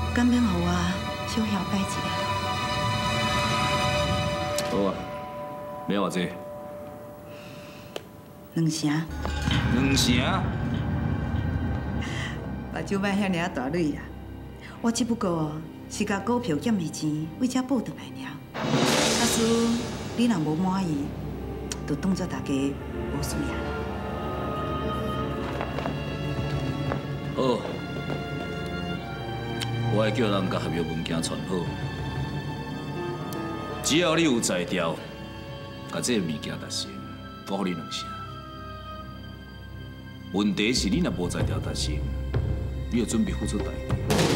敢免互我小晓摆一下？ 好啊，要偌济 2成。 2成？ 目睭莫遐尔大蕊啦，我只不过是甲股票减的钱为遮补回来尔。假使你若无满意，就当作大家无需要。 好，我会叫人甲合约文件传好，只要你有才调，甲这个物件达成，我予你2成。问题是你若无才调达成，你要准备付出代价。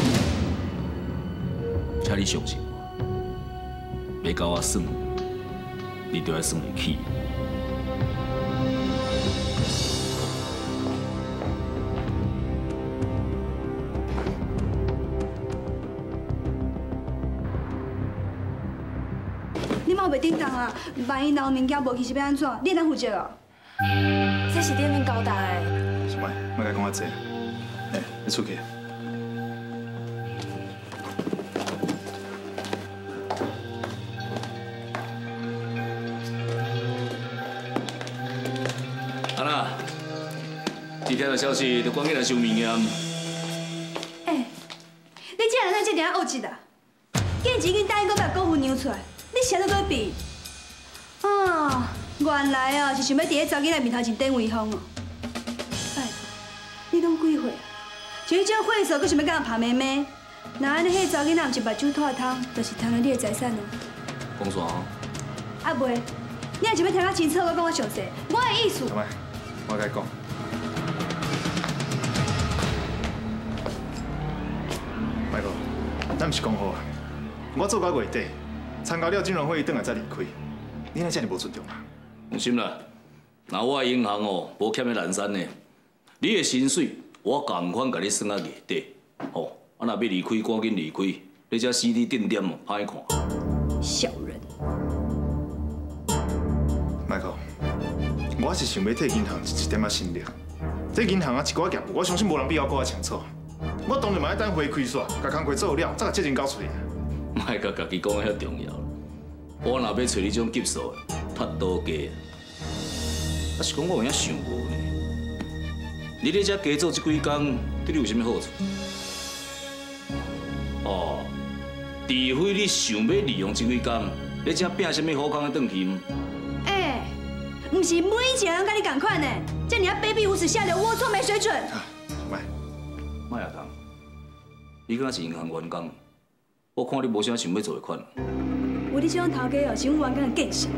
请你相信我，要甲我算，你就要算得起。 你莫袂顶当啊！万一若有物件无去是要安怎？你会当负责哦。 这是店面交代的。 小麦，莫甲讲我济。你出去。 安娜，今天的消息就赶紧来收物件。 你这人哪这点恶质啊？见钱跟答应，搁把股份扭出来，你啥都搁比？啊，原来哦是想要伫咧查囡仔面头前顶威风哦。拜托，你拢几岁啊？像你这岁数，搁想要甲人拍妹妹？那安尼，迄查囡仔毋是目睭拖汤，就是贪了你的财产哦。 讲啥哦？ 啊袂，你若想要听较清楚，我讲我详细，我的意思。 小麦，我甲你讲。 麦哥，咱毋是讲好啊！我做到月底，参加了金融会议，转来才离开。你哪遮尔无尊重啊？ 放心啦，那我的银行哦，无欠你蓝山的，你的薪水我同款甲你算到月底。哦，啊若要离开，赶紧离开，你这死里定点哦，歹看。 小人。 麦哥，我是想要替银行一点仔心力。这银行啊，一寡业务，我相信无人比我清楚。 我当然嘛要等会开煞，甲工课做了，才甲责任交出去。 莫甲家己讲得遐重要。我若要找你这种级数的，赚多加。啊是讲我有影想无呢？你咧遮加做这几工，对你有啥物好处？哦，除非你想要利用这几工，咧遮拼啥物好康的转去。 毋是每一个人跟你同款呢，这你要卑鄙无耻、下流龌龊、没水准。 麦。 莫亚堂，你敢是银行员工？我看你无啥想要做的款。 有你这种头家哦，是阮员工的见识。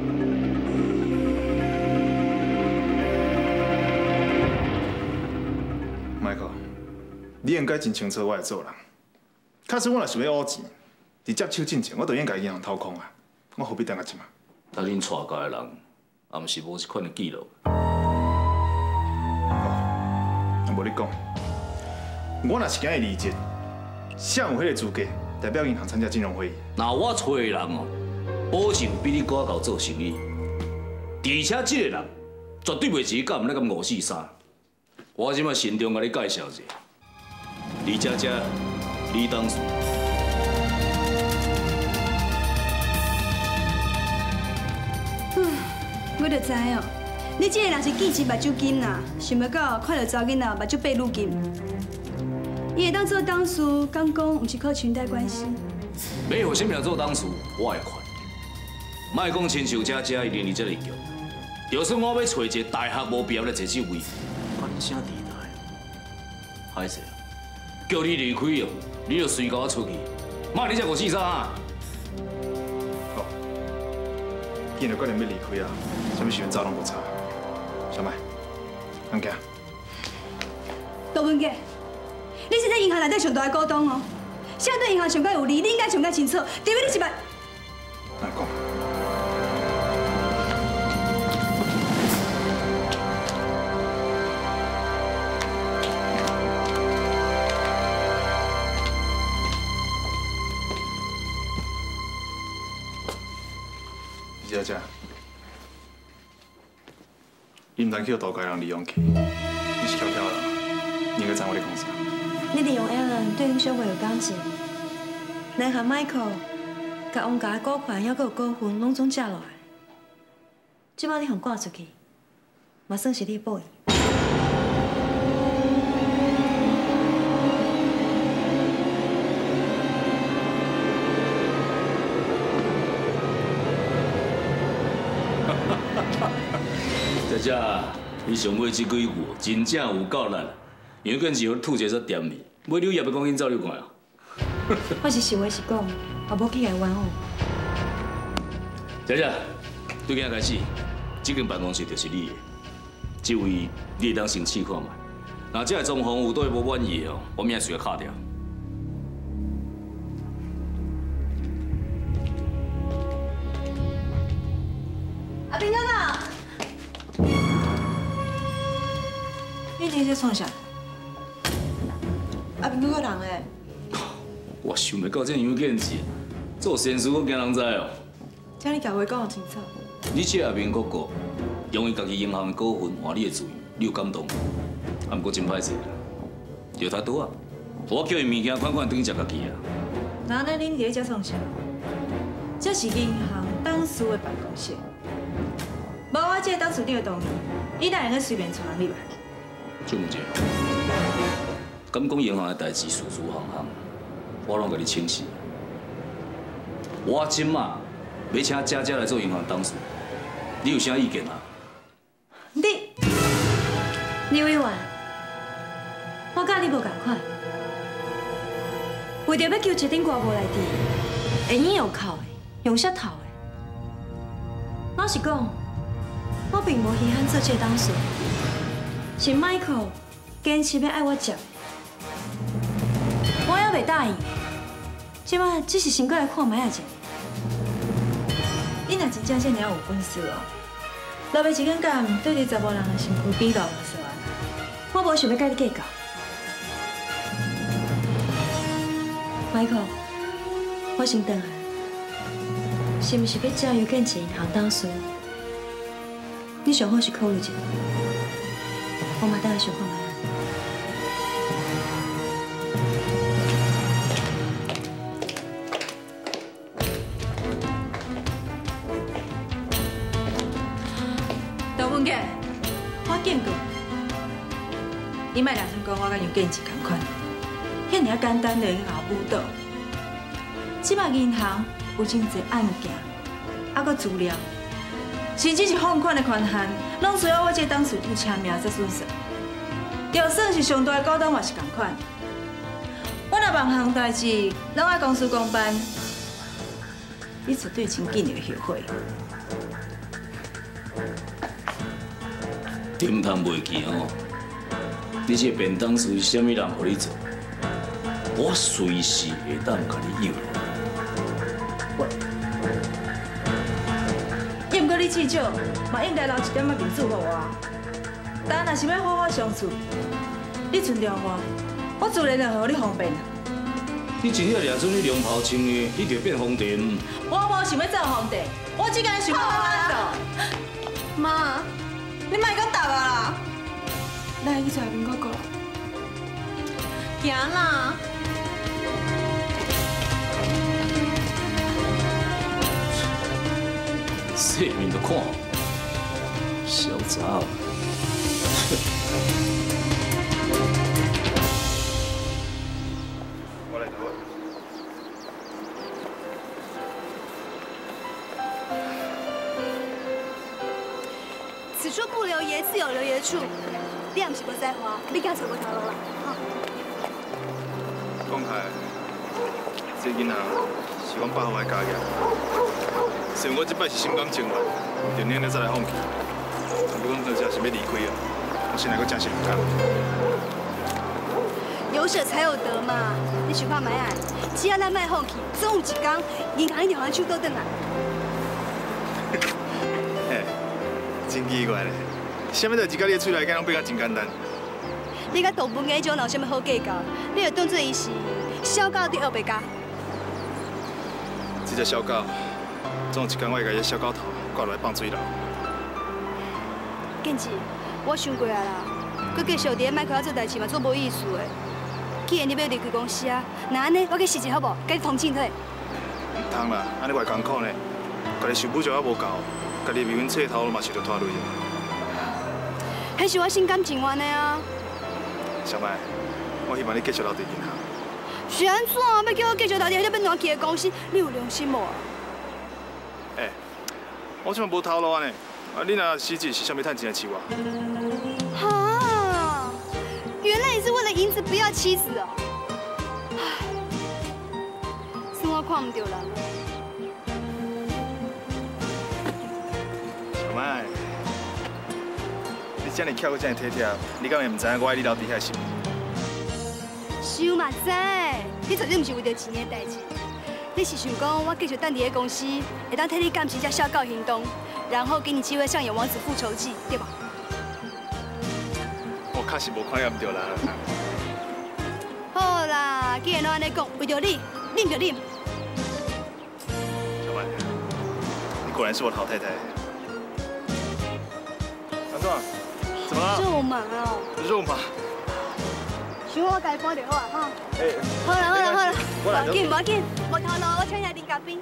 麦克，你应该真清楚我会做人。假使我若想要讹钱，伫接手进前，我就应该银行掏空啊！我何必等到即嘛？ 但恁带家的人，也毋是无这款的记录。 哦，无你讲。 我若是今日离职，谁有迄个资格代表银行参加金融会议？ 那我找的人哦，保证比你更够做生意，而且这个人绝对袂是甲毋那咁543。我即马慎重甲你介绍一下，李佳佳、李董事。 我就知哦，你这个人是见钱目睭金啦，想要到看到查囡仔目睭爬愈金。 伊会当做董事，敢讲毋是靠裙带关系？ 要互啥物人做董事，我会看。莫讲亲像佳佳伊连你这个局，就算我要找一个大学无毕业的坐这位，关你啥地带？歹势，叫你离开哦，你就随甲我出去，莫你这543啊！ 好，既然决定要离开啊，什么时阵走拢无差。小麦，咱行。 杜文杰。 你是在银行内底上大的股东哦，现在对银行上较有利，你应该上较清楚。除非你是办。 哪讲？姐姐，你唔通去大家人利用去，你是翘翘人，你应该知我咧讲啥。 你利用 Alan 对英雄会有感情， 咱和 Michael 甲王家的股权还有股份拢总借落来，即摆你互赶出去，嘛算是你的报应。 姐姐，你上尾这几句真正有够力，因为更是互吐一个煞甜的，尾你也要讲紧走你看啊！ 我是实话实讲，也无去来冤枉。 姐姐，对今仔开始，这间办公室就是你的，这位你会当先试看卖。若这个装潢有对无满意的哦，我明仔需要敲掉。 阿平哥呢？你今日创啥？阿平哥个人诶。 我想袂到这样见识，做善事我惊人知哦。 请你甲话讲清楚。 你这下面哥哥用伊家己银行的股份换你的自由，你有感动？啊，不过真歹势，有他多啊！我叫伊物件款款等于食家己啊。 那恁伫咧遮创啥？这是银行董事的办公室，无我这个董事长的同意，你哪会个随便带人入来？ 就问者，敢讲银行的代志，事事行行，我拢甲你清晰。我今嘛要请佳佳来做银行董事，你有啥意见啊？ 李委员，我甲你无共款，为着要求一顶歌无来滴，会用有哭的，用舌头的。老实讲，我并无稀罕做这个董事，是 Michael 坚持要爱我接，我也袂答应。即摆只是先过来看卖下者。 你若真正这尔有本事哦，落尾一根杆对伫查某人的身躯比落就算。 我无想要甲你计较 ，Michael， 我先回来，是毋是要照由建设银行董事？你上好是考虑一下，我嘛等下想看卖。 杜文杰，我见过。你莫打算讲我甲杨建志同款，遐尔简单就去甲我误导。即摆银行有真侪案件，还佫资料，甚至是放款的权限，拢需要我这董事长签名才算数。就算是上大的股东嘛是同款。我若万项代志拢爱公事公办，你绝对真紧就会后悔。 你唔通袂记哦。你这便当是啥物人互你做？我随时会当甲你要。 也毋过你至少嘛应该留一点仔面子互我。但若是要好好相处，你尊重我自然就互你方便。 你真要掠准你龙袍穿的，你就变皇帝。 我无想要做皇帝，我只干想要安度。 妈， 你莫搁答我啦！来去找阿平哥哥。行啦。 世面都看，小杂。 我来头。 此处不留爷，自有留爷处。你也不是无才华，你敢找无头路啦？哈。 讲开，这囡仔是阮爸父的家业，虽然我这摆是心甘情愿，就念了再来放弃。不过真正是要离开啊，我现在搁真是唔甘。 有舍才有得嘛，你想看卖啊？只要咱卖放弃，总有一天银行一定还手倒转来。 嘿，真奇怪咧，啥物代志甲你的嘴内讲拢变甲真简单。 你甲杜文杰种有啥物好计较？你就当做伊是小狗伫后白家。 这只小狗，总有一天我会甲这小狗头挂落来放水牢。 建志，我想过啊啦，佮继续伫咧麦克做代志嘛，做无意思的。 既然你要离开公司啊，那安尼我去辞职好无？甲你通进退。 唔通啦，安尼偌艰苦呢，家己受补助还无够，家己命运册头嘛是着拖累的。 迄是我心甘情愿的啊。 小麦，我希望你继续留伫银行。 是安怎？要叫我继续留伫迄个要烂去的公司，你有良心无？ 欸，我即嘛无头路安尼，啊，你若辞职是啥物趁钱来饲我？ 哈，原来你是为了银子不要妻子哦。唉，是我看唔到人了。 小麦，你这么巧，阁这么体贴，你敢会唔知影我爱你留伫遐是？ 想嘛知，你绝对唔是为着钱的代志。你是想讲我继续等伫个公司，会当替你监视这小狗行动，然后给你机会上演王子复仇记，对吧？ 我确实无看验到啦。 好啦，既然都安尼讲，为着你，忍就忍。 小麦，你果然是我的好太太。安怎？怎么了？ 肉麻哦。 肉麻。 想我家搬就好啊，哈。 哎。 好啦好啦好啦， 无要紧无要紧，无头路，我请你啉咖啡。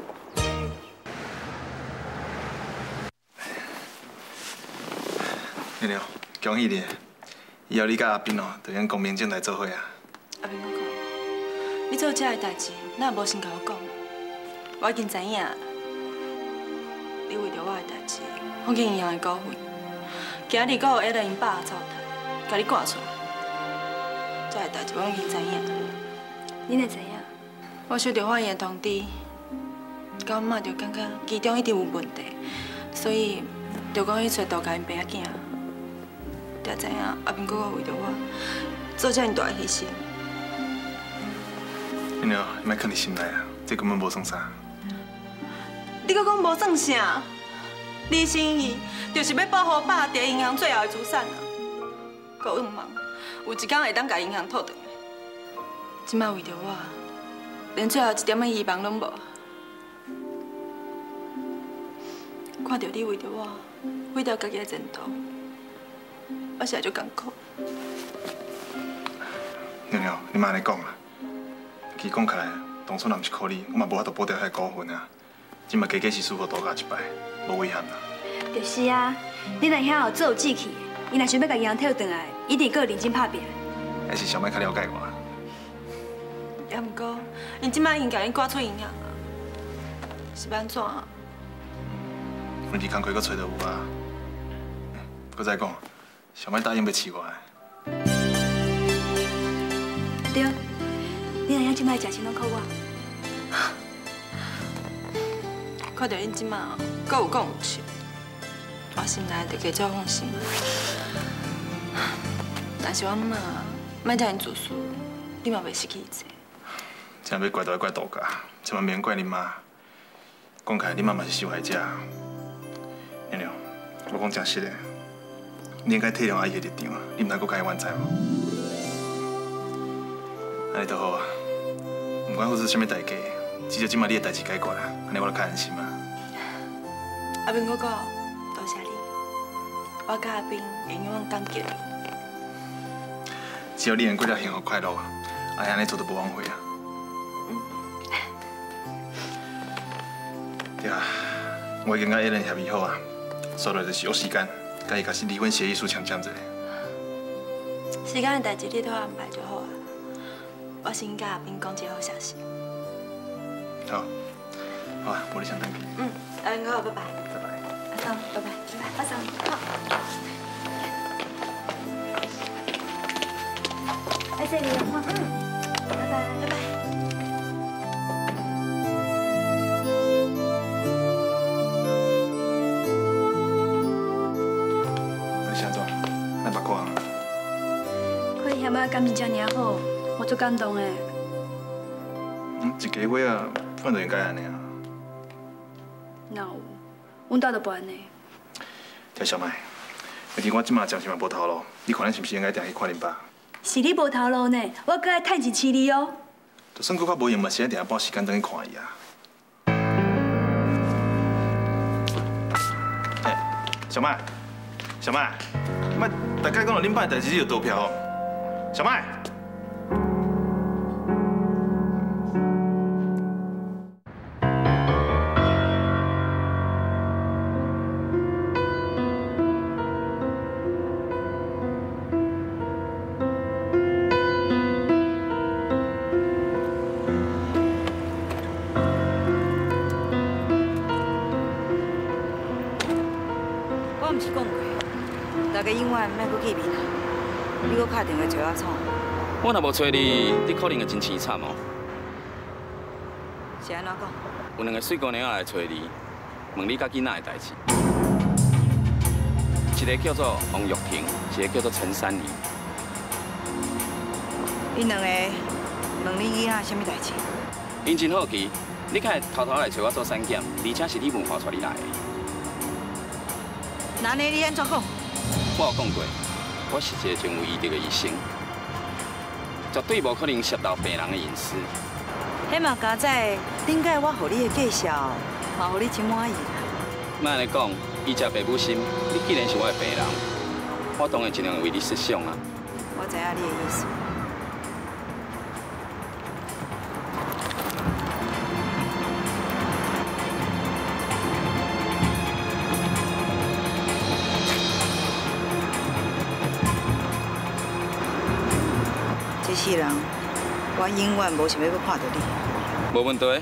娘娘，恭喜你！以后你甲阿斌哦，就用光明正大做伙啊。 阿斌，我讲，你做这个代志，哪无先甲我讲？我已经知影，你为着我的代志，放弃银行的股份，今日阁有下来因爸走台，甲你赶出来。这个代志我已经知影。 你哪知影？ 我收到法院的通知，阮妈就感觉其中一定有问题，所以就讲去找杜家因爸仔囝。才知影阿斌哥哥为着我做这么大的牺牲。 娘娘，你莫放伫心内啊，这根本无算啥。 你阁讲无算啥？你心意就是要保护爸伫银行最后的资产啊！阁愿望有一天会当甲银行讨回来。即摆为着我，连最后一点仔希望拢无。看到你为着我毁掉家己的前途，我实在足艰苦。 娘娘，你莫安尼讲啦。其实讲起来，当初若毋是靠你，我嘛无法度保掉遐股份啊。即嘛加加是输互杜家一摆，无遗憾啦。 就是啊，你若遐有做有志气，伊若想要甲银行摕回来，一定搁认真拍拼。 还是小麦较了解我。 也毋过，因即摆已经甲你赶出银行啊，是要安怎啊？ 问题工课阁找到有啊。搁再讲，小麦答应要饲我的。 对，你若遐即摆食钱拢靠我。 看到恁即摆阁有讲有笑，我心内就加足放心。但是我妈莫遮尔自私，你嘛袂失去一切。 真要怪都要怪杜家，千万免怪恁妈。讲起来，恁妈嘛是受害者。娘娘，我讲真实的，你应该体谅阿姨的立场，你毋通阁甲伊冤哉无？安尼就好啊，不管付出什么代价，至少即摆你的代志解决啦，安尼我就较安心啊。 阿斌哥哥，多谢你，我甲阿斌会永远感激你。 只要你能过得幸福快乐，阿姨安尼做都无枉费啊。对啊，我已经甲艾伦协议好啊，所以就是约时间，甲伊甲是离婚协议书签一下。 时间的代志你都安排就好啊。我先甲阿斌讲一个好消息。 好，好啊，无你先等去。 阿斌哥哥，拜拜。 拜拜。 阿桑，拜拜。拜拜。阿桑，好。 爱这里的话，拜拜，拜拜。 你是安怎？咱别看。 看你嫌我感情这么好，我足感动的。 一个月啊，反正应该安尼啊。 哪有？阮家就不安尼。 听小麦，尤其我即马暂时嘛无头路，你看咱是毋是应该定去看恁爸？ 是你无头路呢，我搁爱趁钱饲你哦。 就算佫较无用，嘛是爱定下拨时间等去看伊啊。小麦，小麦，莫大概讲到恁爸的代志，你就逃票哦。小麦， 大家永远莫搁见面啦。你搁打电话找我创？ 我若无找你，你可能会真凄惨哦。 是安怎讲？ 有两个水姑娘来找你，问你甲囡仔的代志。一个叫做王玉婷，一个叫做陈珊妮。 因两个问你囡仔什么代志？ 因真好奇，你敢会偷偷来找我做产检，而且是你问话带你来的。 那呢？你安怎讲？ 我有讲过，我是一个真有医德的医生，绝对无可能泄露病人的隐私。 迄嘛加在顶届我互你的介绍，嘛互你真满意啦。 莫安尼讲，医者爸母心，你既然是我的病人，我当然尽量为你设想啊。 我知影你的意思。这世人，我永远无想要搁看到你。 无问题。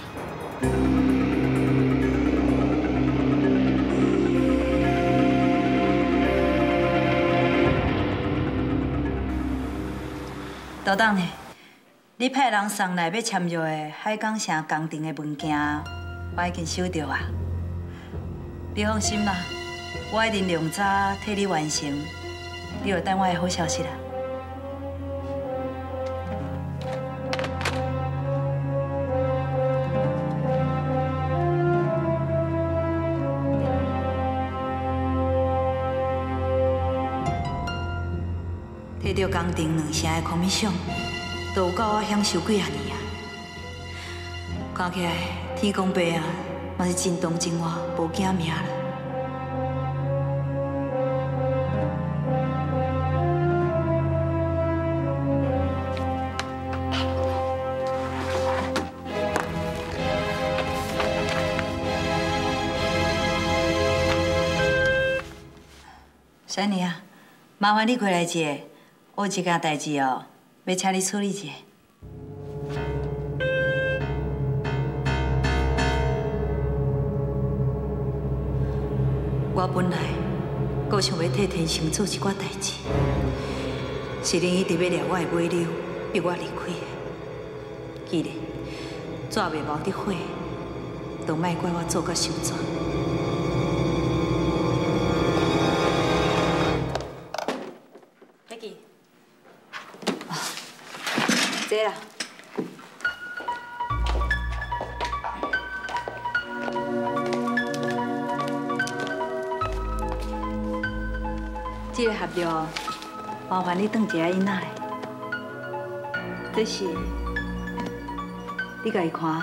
倒档呢？你派人送来要签约的海港城工程的文件，我已经收到啊。你放心啦，我一定量早替你完成，你就等我的好消息啦。摕到工程2成的空米箱，都有够我享受几啊年啊！看起来天公伯啊，嘛是真同情我，无惊命啦。珊妮啊，麻烦你过来一下。我有一件代志哦，要请你处理一下。我本来阁想要替天生做一寡代志，是恁一直要掠我的尾流，逼我离开的。既然纸袂冒得火，就莫怪我做甲伤绝。Becky。这啦，这个合约麻烦你转一下因仔的，这是你家己看。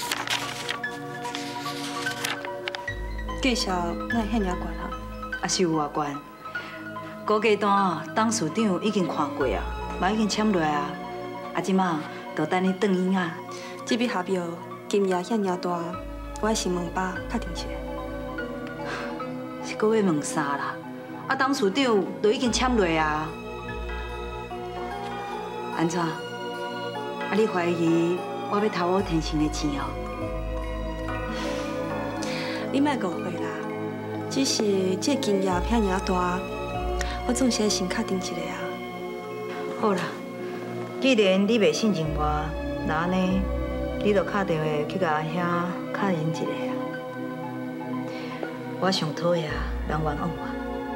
介绍哪会遐尔悬啊？ 也是有偌悬。高价单啊，董事长已经看过啊，嘛已经签落啊。啊，即马就等你转院仔。 这笔合约金额遐尔大，我爱先问爸确定一下。 是搁要问啥啦？啊，董事长都已经签落啊。安怎？啊，你怀疑我要偷我天生的钱哦？ 你莫误会啦，只是这金额遐尔大，我总是要先确定一下啊。 好啦。既然你袂信任我，那安尼，你就打电话去甲阿兄确认一下啊。我上讨厌人冤枉我。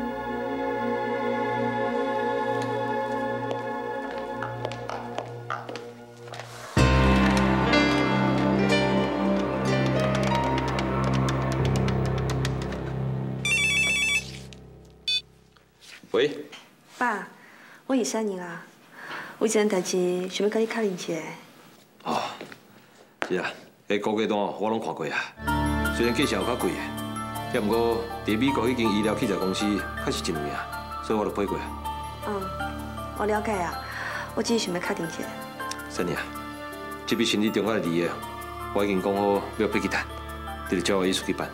喂。 爸，我是珊妮啦。有一件代志想要甲你确认一下。 哦，是啊，迄高价单我拢看过啊。虽然价钱有较贵的，也毋过伫美国迄间医疗器材公司确实真有名，所以我就买过啊。 我了解啊，我只是想要确定一下。 珊妮啊，这笔生意重要的利益，我已经讲好要配去谈，你就照我意思去办。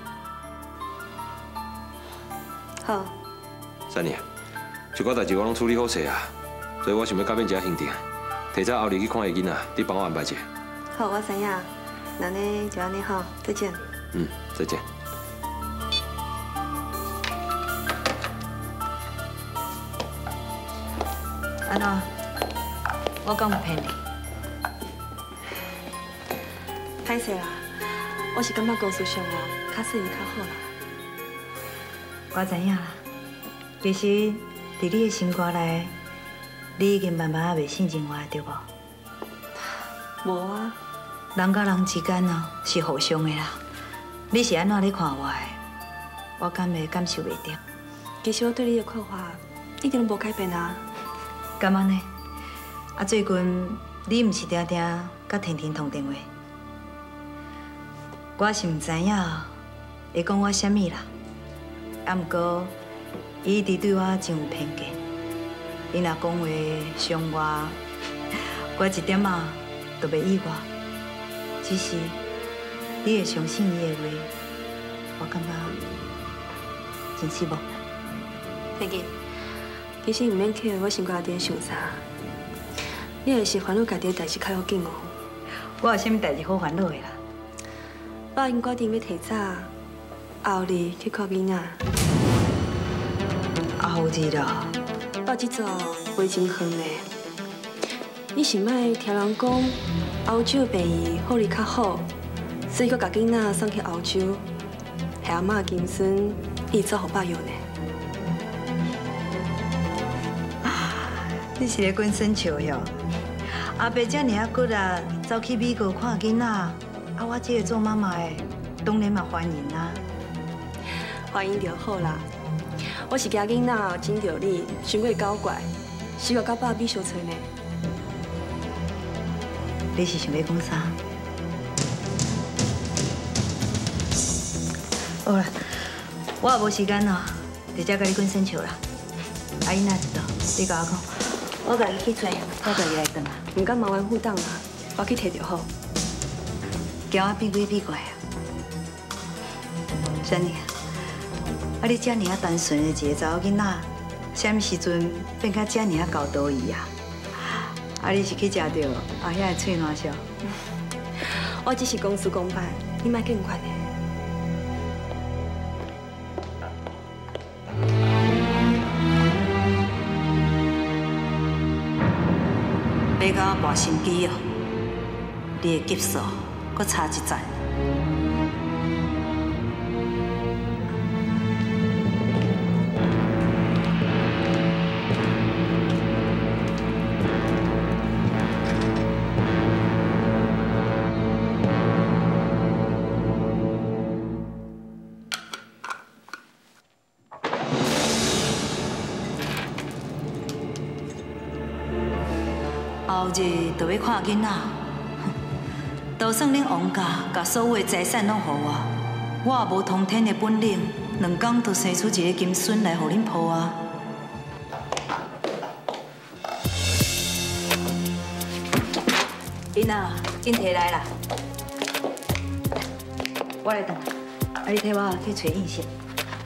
好。 珊妮啊，一寡代志我拢处理好势啊。所以我想要改变一下行程，提早后日去看下囡仔，你帮我安排一下。 好，我知影。那呢就安尼好，再见。 再见。 安怎？我讲有骗你？ 歹势啦，我是感觉公司上哦，较适宜较好啦。 我知影啦，其实伫你的心肝内，你已经慢慢啊袂信任我，对无？ 无啊， 人甲人之间哦是互相的啦。你是安怎咧看我的？我敢会感受袂到。 其实我对你的看法一点都无改变啊。 敢安呢？啊，最近你毋是定定甲天天通电话？我是毋知影会讲我啥物啦。啊，毋过伊一直对我真有偏见。伊若讲话伤我，我一点啊都袂意外。只是你会相信伊的话，我感觉真失望。 天吉，其实唔免去我心肝底想啥，你也是烦恼家己的代志较要紧哦。 我有啥物代志好烦恼的啦？ 我已经决定要提早后日去看囡仔。 后日啦， 我这早话真远呢。你是莫听人讲欧洲病医福利较好，所以佮把囡仔送去欧洲，害阿嬷今孙一直互百药呢。 你是咧滚生笑哟？阿伯遮尔啊骨啊，走去美国看囡仔，啊，我这个做妈妈的，当然嘛欢迎啊。 欢迎就好啦。我是惊囡仔真着你，伤过搞怪，是要甲爸比相找呢。 你是想要讲啥？好啦，我也无时间咯，直接甲你滚生笑啦。阿姨哪知道？你甲我讲，我甲伊去找，我家己来转啊。 唔敢麻烦负担啦，我去摕就好。 惊我变鬼变怪啊！啥呢？啊，你遮尔啊单纯的一个查某囡仔，什么时阵变甲遮尔啊高道义啊？啊，你是去食到后遐个脆烂烧？ 我只是公事公办，你莫更快的。 要甲我博心机哦，你的级数搁差一层。后日就要看囡仔，就算恁王家把所有的财产拢予我，我也无通天的本领，2天就生出一个金孙来互恁抱啊！囡仔，紧摕来啦！我来等，啊，你替我去找应信。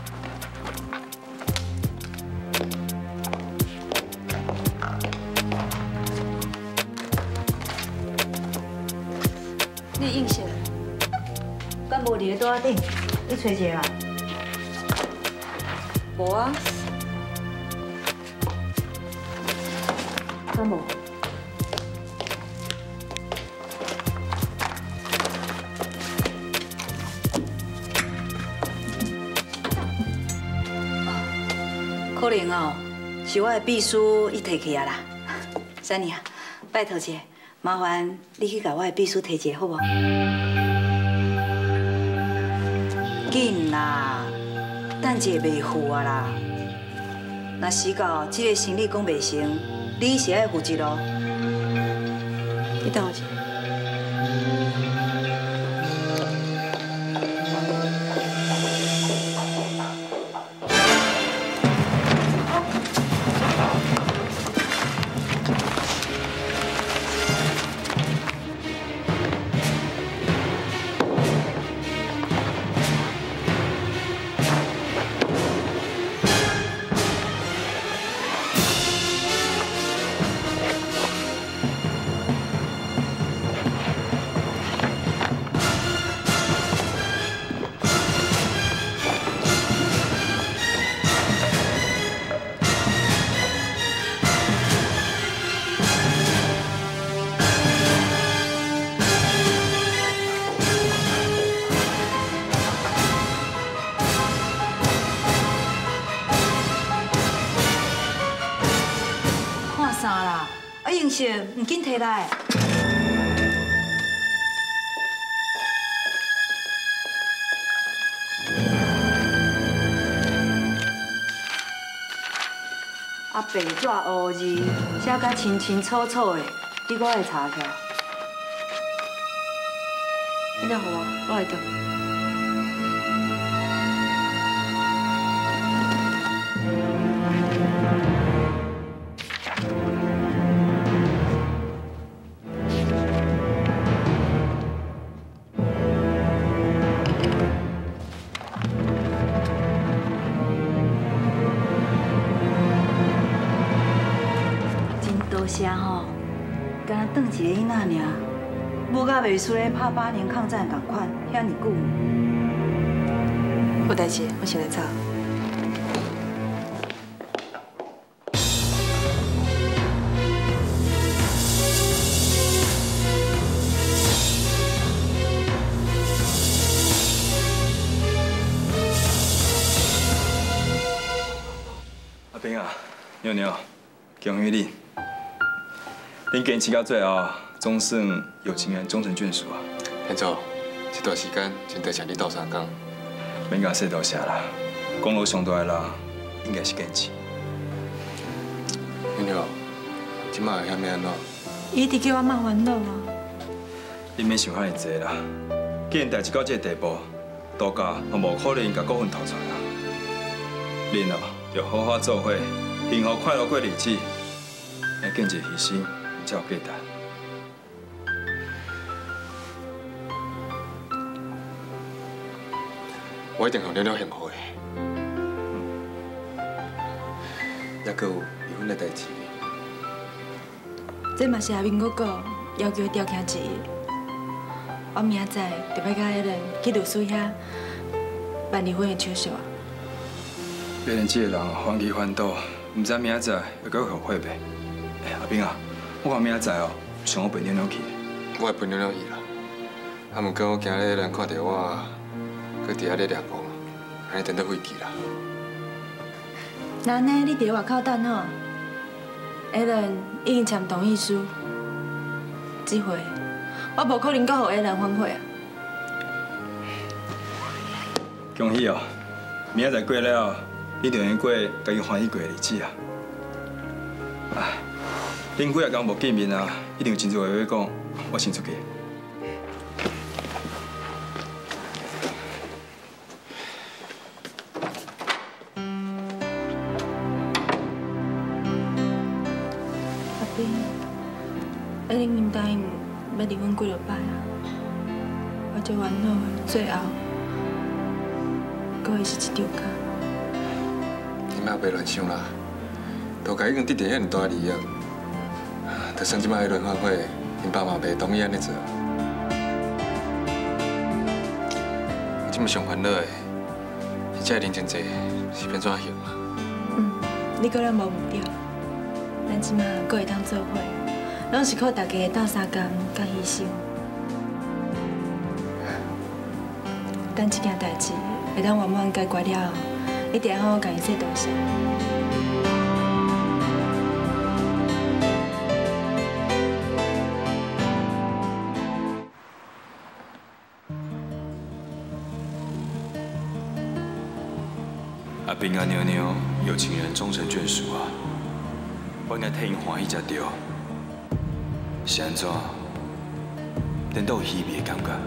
你应信？ 敢无伫咧桌仔顶？你找一个啦。 无啊。 敢无？可能哦，是我的秘书伊摕去啊啦。啥呢啊？拜托者，麻烦你去甲我的秘书摕一个好无？紧啦，等一下袂赴啊啦。若时到这个生意讲袂成，你是爱负责咯。 你等我一下。 色，唔紧摕来。啊，白纸黑字，写甲清清楚楚的，你我会查起来。你来互我会读。 是啊吼，敢若当一个囡仔尔，母甲袂输咧拍8年抗战共款，遐尼久。 有代志，我先来走。 阿平啊，妞妞，恭喜你！ 恁坚持到最后，总算有情人终成眷属啊！ 天祖，这段时间真多谢你斗相共。 免甲说多谢啦，功劳上大的人应该是坚持。 妞妞，即摆遐要安怎？ 伊一直叫我莫烦恼啊。 你免想遐尼济啦，既然代志到这个地步，大家也无可能甲股份偷出来啊。恁哦，要好好做伙，幸福快乐过日子，要见一牺牲。 才有价值。 我一定让妞妞幸福的。还阁有离婚的代志。 这嘛是阿明哥哥要求条件之一。我明仔载就要甲迄人去律师遐办离婚的手续啊。 别人这个人反其反倒，唔知明仔载会阁后悔袂？阿斌啊！ 我讲明仔载哦，想我陪妞妞去。 我会陪妞妞去啦。啊，毋过我今日人看到我，搁伫遐咧掠光，安尼等到飞机啦。 那呢，你伫外口等哦。艾伦已经签同意书，这回我无可能搁互艾伦反悔啊。 恭喜哦！明仔载过了，你就用过家己欢喜过的日子啊。哎。 恁几啊天无见面啊，一定有真多话要讲，我先出去。 阿斌，阿玲因答应要离婚几落摆啊，我最烦恼的最后，搁会是一张卡。 你莫别乱想啦，大家已经得到遐尼大利益。 就算即摆迄轮反悔，因爸妈袂同意安尼做。我即摆上烦恼的，是这林真济是变怎行啊？ 你果然无目标，咱即摆搁会当做伙，拢是靠大家斗相共甲牺牲。等这件代志会当圆满解决了后，一定要好好甲伊说多谢。 阿斌啊，妞妞，有情人终成眷属啊！我应该替因欢喜才对，是安怎？恁都有稀微的感觉。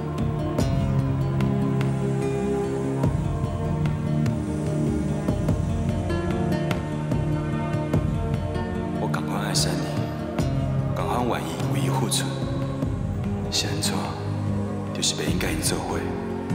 我同款爱上你，同款愿意为伊付出，是安怎？就是袂应该因做伙。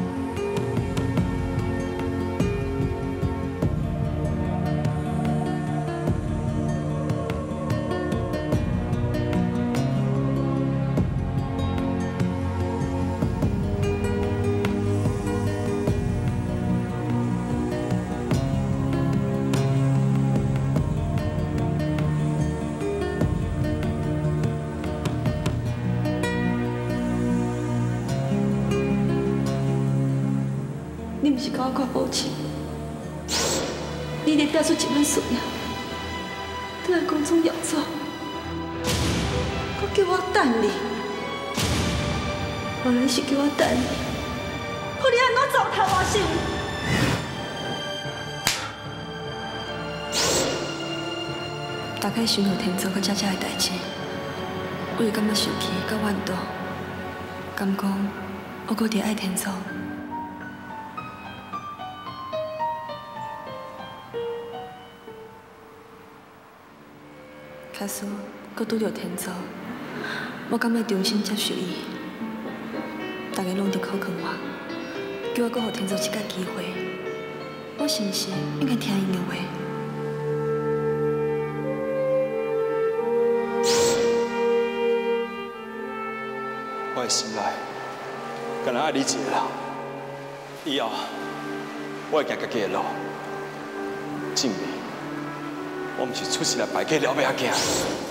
你毋是甲我讲抱歉，你连表出一份信啊，都来公众要走。 叫我等你，原来是叫我等你，看你安怎糟蹋我心。大概想到天做佮姐姐的代志，我就感觉生气佮怨妒，感讲我搁伫爱天做。假使搁拄着天做，我敢要重新接受伊。大家拢伫考验我，叫我搁互天做一个机会，我是毋是应该听因的话？ 我的心内，敢若爱你一个人。以后，我会行家己的路，证明我毋是出世来败家了要行。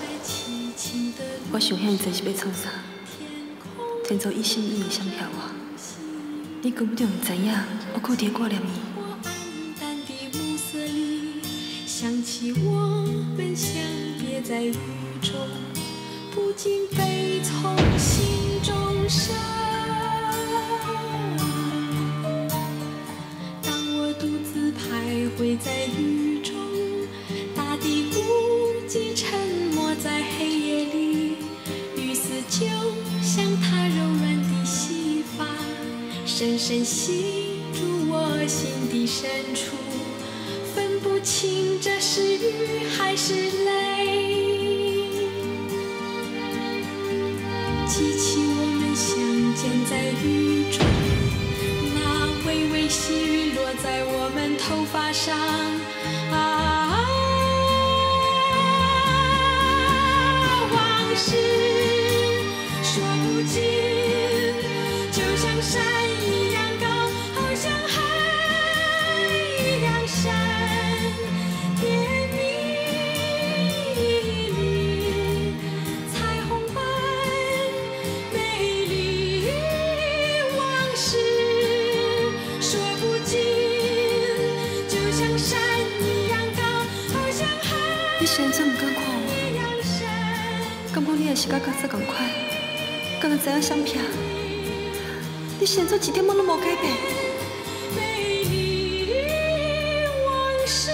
我想遐济是要创啥？天做一心一意想骗我，你根本就唔知影，我搁伫挂念伊。 想起我们相别在雨中，不禁悲从心中生。当我独自徘徊在雨中，大地孤寂沉默在黑夜里，雨丝就像它柔软的细发，深深吸住我心底深处。分不清这是雨还是泪，记起我们相见在雨中，那微微细雨落在我们头发上，往事说不尽，就像山一样高，好像海一样深。 你现在唔敢看我，感觉你也是甲角色同款，敢若知影相骗。你现在一点仔拢无改变。 美丽往事。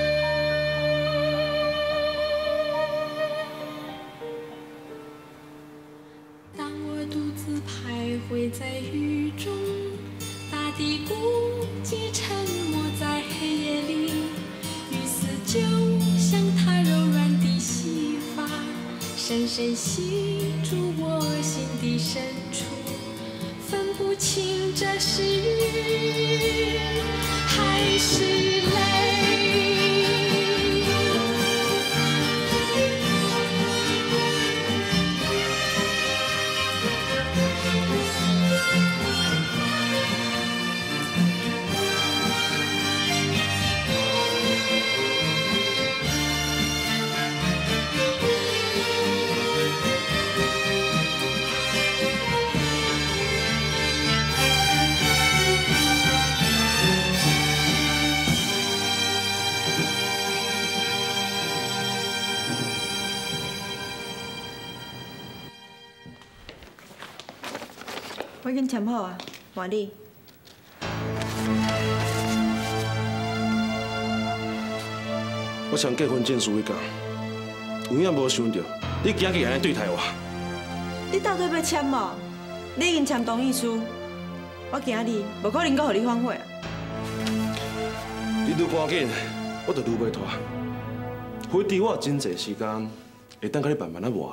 当我独自徘徊在雨中，大地孤寂沉默在黑夜里，雨丝就像它柔软的细发，深深吸住我心底深处，分不清这是雨还是泪。 我已经签好啊，换你。 我签结婚证书迄天，有影无想到你今日安尼对待我。 你到底要签无？你已经签同意书，我今日无可能阁予你反悔啊。 你愈赶紧，我就愈袂拖。回除我有真侪时间，会等甲你慢慢啊磨。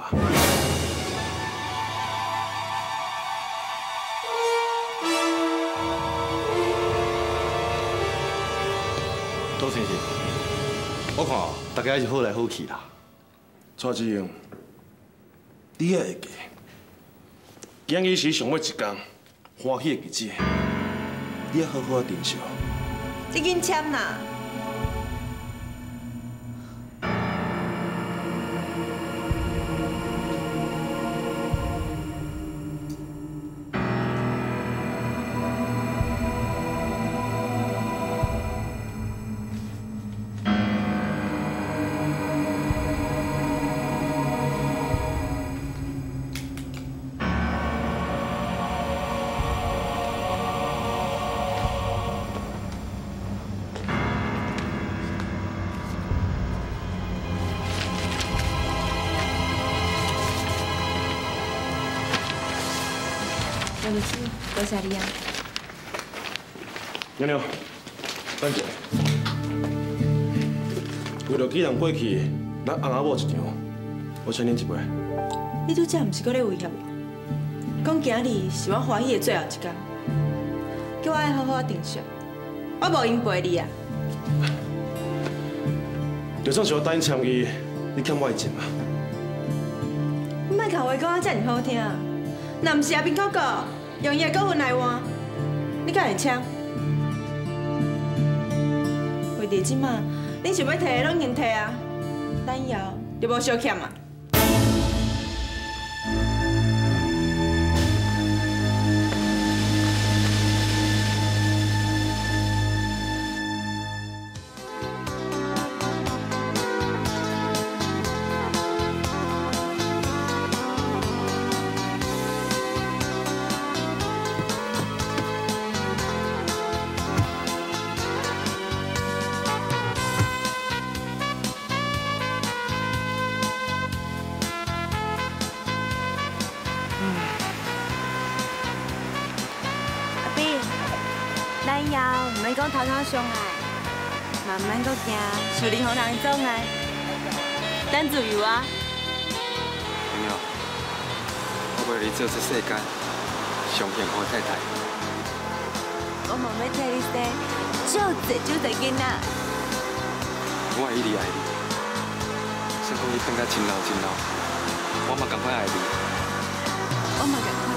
杜先生，我看大家是好来好去啦。 蔡志英，你也会记，今日是上尾一天，欢喜的日子，你也好好啊珍惜。 你紧签啦！ 多谢你啊。 娘娘，等一下。为了纪念过去咱翁仔某一场，我请恁一杯。 你拄则毋是搁咧威胁我？讲今日是我欢喜的最后一天，叫我爱好好定数。我无用陪你啊。 就算是我答应签字，你欠我的情啊。 你莫甲话讲啊遮尔好听，若毋是阿兵哥哥用伊的股份来换，你敢会签？为着即马，你想要摕的拢已经摕啊，咱以后就无相欠啊。 咱以后唔免讲偷偷相爱，慢慢搁行，顺利互人总爱，咱自由啊！ 朋友，我为你做出世间上幸福的太太。 我嘛要替你生少济囡仔。 我会一直爱你，算讲你变甲真老，我嘛同款爱你。 我嘛同款。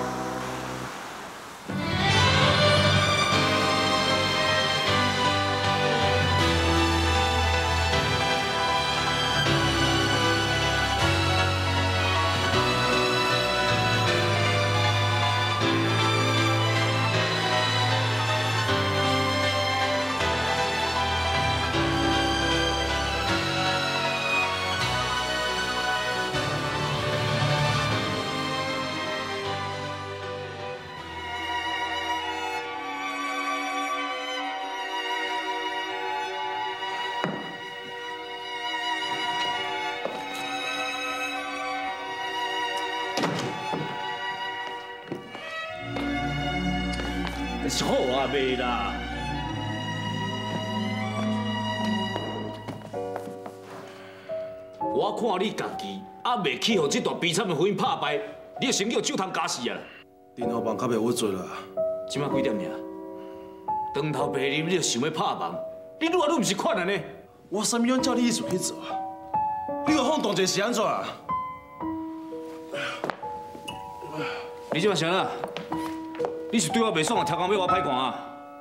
是好啊，袂啦。我看你家己还未去互这段悲惨的婚姻拍败，你就先叫酒汤加死啊！ 林后梦较袂稳做啦。 即摆几点尔？长头白啉，你就想要拍梦？你愈来愈毋是款安尼。 我啥物样照你意思去做啊？你个放动者是安怎啊？ 你即摆啥啦？你是对我袂爽，超工要我歹看啊？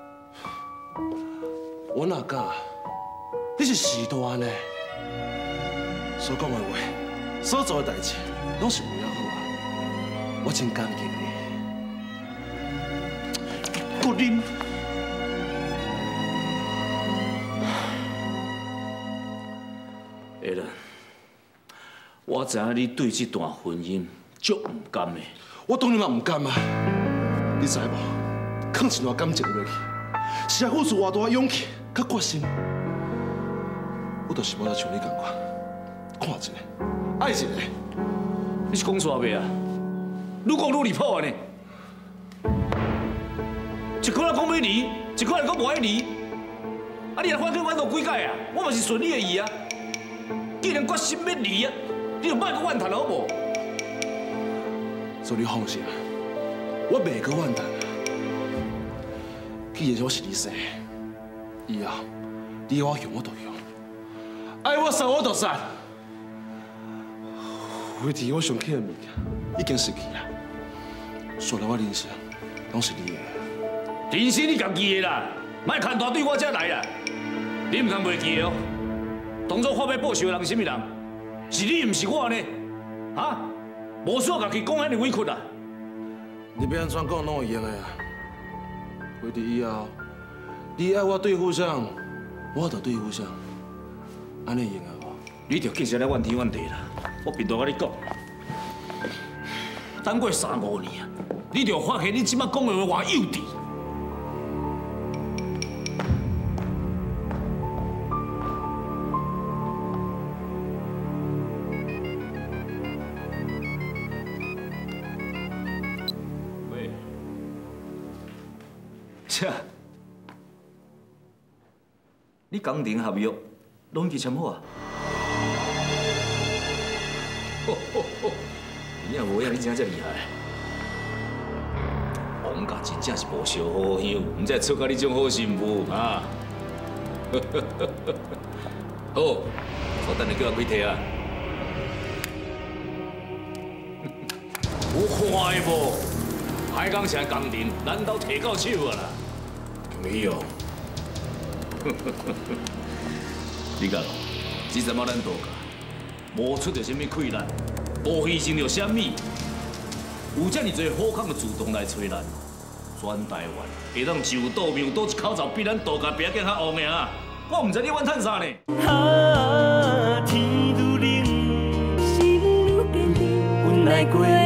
我哪敢？你是时代呢？所讲的话，所做的代志，拢是为了好啊！我真感激你。搁啉。 会啦，我知影你对这段婚姻足唔甘的。 我当然嘛唔甘啊！你知无？放一段感情落去，是要付出偌大的勇气、甲决心。我就是要像你共款，看一个，爱一个。 你是讲煞袂啊？愈讲愈离谱啊呢！一个人讲要离，一个人讲无爱离。啊，你若反正挽到几届啊？我嘛是顺你的意啊。既然决心要离啊，你就莫搁怨叹好无？ 所以你放心，我袂搁怨叹。既然我是你生，以后你要我用我就用，爱我杀我就杀。唯一我上欠的物件已经失去啊，所以我人生拢是你的。 人生你家己的啦，莫牵大对我才来啦。你唔通袂记哦，当初我要报仇的人是啥物人？是你，唔是我呢？啊？无需要家己讲遐尼委屈啦。 你要安怎讲拢会用的啊。为伫以后，你爱我对付上，我就对付上，安尼用啊无？ 你着继续来怨天怨地啦！我平常甲你讲，等过3、5年啊，你着发现你即摆讲的话偌幼稚。喂， 切，你工程合约拢去签好啊？你也无影，你真正这厉害。王家真正是无烧好香，唔知出到你种好媳妇啊！好，我等你叫我开提啊。有看的无？海港城工程，难道摕到手啊啦？没有。你讲，这阵仔咱大家无出着什么困难，无牺牲着什么，有这么多好康就主动来找咱，全台湾会当就倒庙倒一口罩，比咱大家比较较旺尔。我唔知你怨叹啥呢？ 天愈冷，心愈坚定，阮来过。